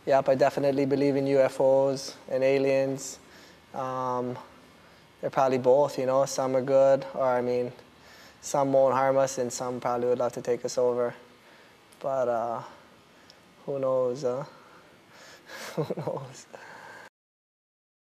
Yep, I definitely believe in UFOs and aliens. They're probably both, you know. Some are good, or I mean, some won't harm us, and some probably would love to take us over. But who knows? Who knows?